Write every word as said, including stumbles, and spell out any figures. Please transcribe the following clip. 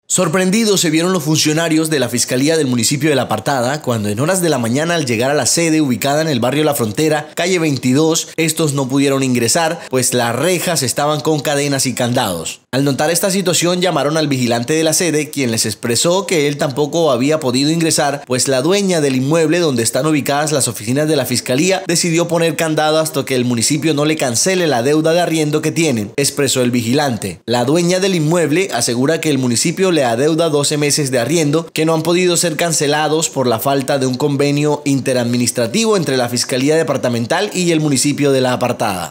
Sorprendidos se vieron los funcionarios de la Fiscalía del municipio de La Apartada cuando en horas de la mañana, al llegar a la sede ubicada en el barrio La Frontera, calle veintidós, estos no pudieron ingresar pues las rejas estaban con cadenas y candados. Al notar esta situación llamaron al vigilante de la sede, quien les expresó que él tampoco había podido ingresar pues la dueña del inmueble donde están ubicadas las oficinas de la Fiscalía decidió poner candado hasta que el municipio no le cancele la deuda de arriendo que tienen, expresó el vigilante. La dueña del inmueble asegura que el municipio le adeuda doce meses de arriendo que no han podido ser cancelados por la falta de un convenio interadministrativo entre la Fiscalía Departamental y el municipio de La Apartada.